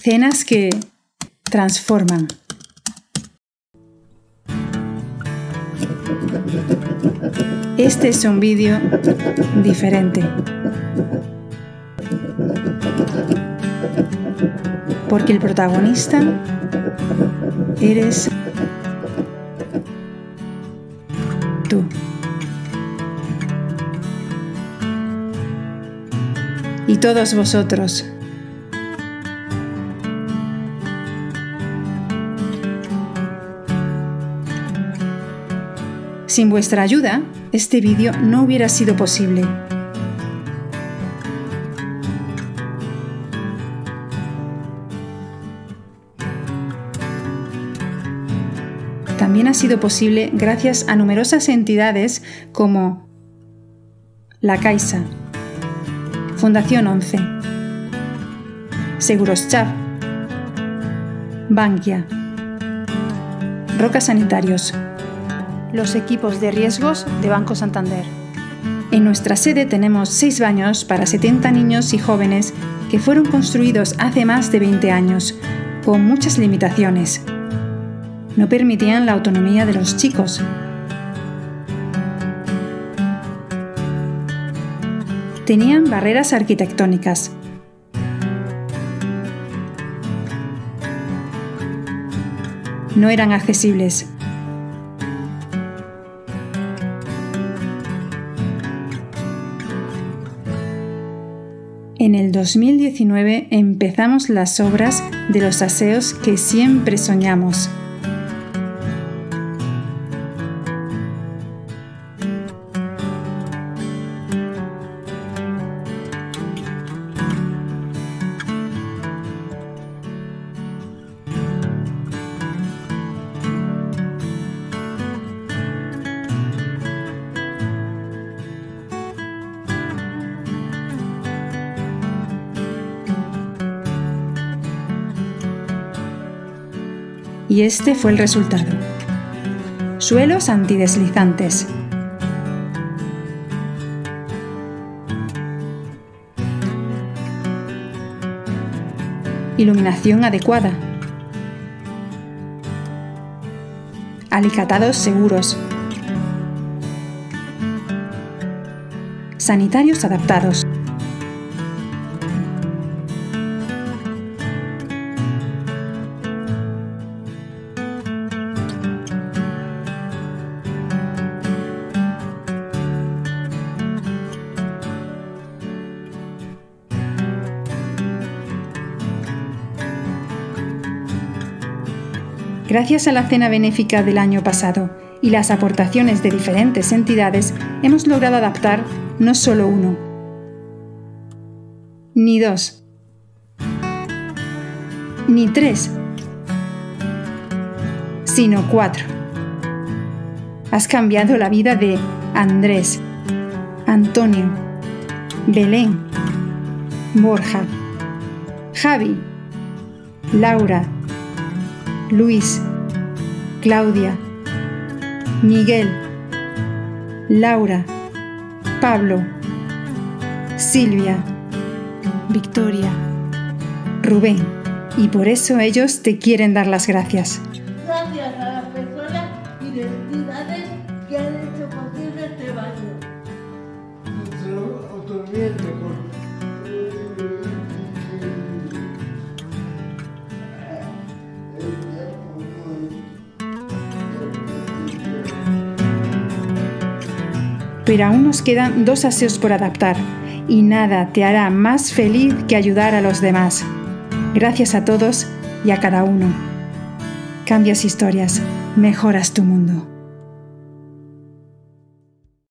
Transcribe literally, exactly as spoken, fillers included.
Escenas que transforman. Este es un vídeo diferente. Porque el protagonista eres tú. Y todos vosotros. Sin vuestra ayuda, este vídeo no hubiera sido posible. También ha sido posible gracias a numerosas entidades como La Caixa, Fundación once, Seguroschap, Bankia, Roca Sanitarios, los equipos de riesgos de Banco Santander. En nuestra sede tenemos seis baños para setenta niños y jóvenes que fueron construidos hace más de veinte años, con muchas limitaciones. No permitían la autonomía de los chicos. Tenían barreras arquitectónicas. No eran accesibles. En el dos mil diecinueve empezamos las obras de los aseos que siempre soñamos. Y este fue el resultado. Suelos antideslizantes. Iluminación adecuada. Alicatados seguros. Sanitarios adaptados. Gracias a la cena benéfica del año pasado y las aportaciones de diferentes entidades, hemos logrado adaptar no solo uno, ni dos, ni tres, sino cuatro. Has cambiado la vida de Andrés, Antonio, Belén, Borja, Javi, Laura, Luis, Claudia, Miguel, Laura, Pablo, Silvia, Victoria, Rubén. Y por eso ellos te quieren dar las gracias. Gracias a las personas y entidades que han hecho posible este baño. Nuestra autonomía es mejor. Pero aún nos quedan dos aseos por adaptar, y nada te hará más feliz que ayudar a los demás. Gracias a todos y a cada uno. Cambias historias, mejoras tu mundo.